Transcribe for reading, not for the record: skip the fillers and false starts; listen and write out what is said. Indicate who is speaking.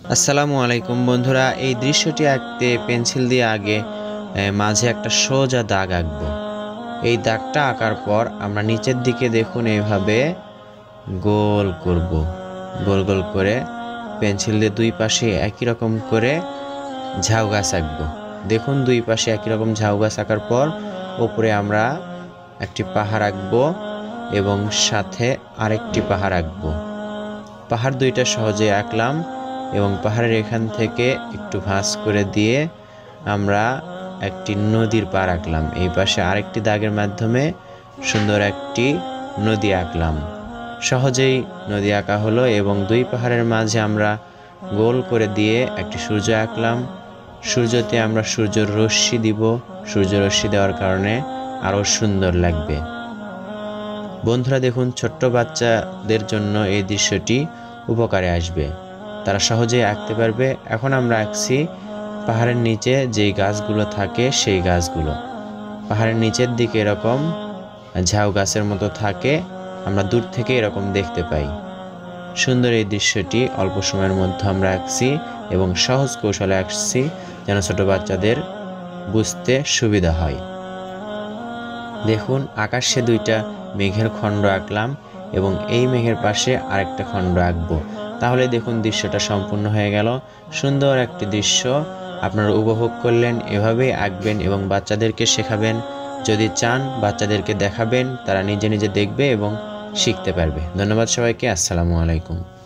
Speaker 1: আসসালামু আলাইকুম বন্ধুরা, এই দৃশ্যটি আঁকতে পেন্সিল দিয়ে আগে মাঝে একটা সোজা দাগ আঁকবো। এই দাগটা আঁকার পর আমরা নিচের দিকে দেখুন এইভাবে গোল করব। গোল গোল করে পেন্সিল দিয়ে দুই পাশে একই রকম করে ঝাউ গাছ আঁকবো। দেখুন দুই পাশে একই রকম ঝাউ গাছ আঁকার পর ওপরে আমরা একটি পাহাড় আঁকবো এবং সাথে আরেকটি পাহাড় আঁকবো। পাহাড় দুইটা সহজে আঁকলাম এবং পাহাড়ের এখান থেকে একটু ভাঁজ করে দিয়ে আমরা একটি নদীর পাড় আঁকলাম। এই পাশে আরেকটি দাগের মাধ্যমে সুন্দর একটি নদী আঁকলাম। সহজেই নদী আঁকা হলো এবং দুই পাহাড়ের মাঝে আমরা গোল করে দিয়ে একটি সূর্য আঁকলাম। সূর্যতে আমরা সূর্যের রশ্মি দিব। সূর্য রশ্মি দেওয়ার কারণে আরও সুন্দর লাগবে। বন্ধুরা দেখুন, ছোট্ট বাচ্চাদের জন্য এই দৃশ্যটি উপকারে আসবে, তারা সহজেই আঁকতে পারবে। এখন আমরা আঁকছি পাহাড়ের নিচে যেই গাছগুলো থাকে সেই গাছগুলো। পাহাড়ের নিচের দিকে এরকম ঝাউ গাছের মতো থাকে, আমরা দূর থেকে এরকম দেখতে পাই। সুন্দর এই দৃশ্যটি অল্প সময়ের মধ্যে আমরা আঁকছি এবং সহজ কৌশলে আঁকছি যেন ছোট বাচ্চাদের বুঝতে সুবিধা হয়। দেখুন, আকাশে দুইটা মেঘের খণ্ড আঁকলাম এবং এই মেঘের পাশে আরেকটা খণ্ড আঁকবো। তাহলে দেখুন দৃশ্যটা সম্পূর্ণ হয়ে গেল। সুন্দর একটি দৃশ্য আপনারা উপভোগ করলেন। এভাবেই আঁকবেন এবং বাচ্চাদেরকে শেখাবেন। যদি চান বাচ্চাদেরকে দেখাবেন, তারা নিজে নিজে দেখবে এবং শিখতে পারবে। ধন্যবাদ সবাইকে। আসসালামু আলাইকুম।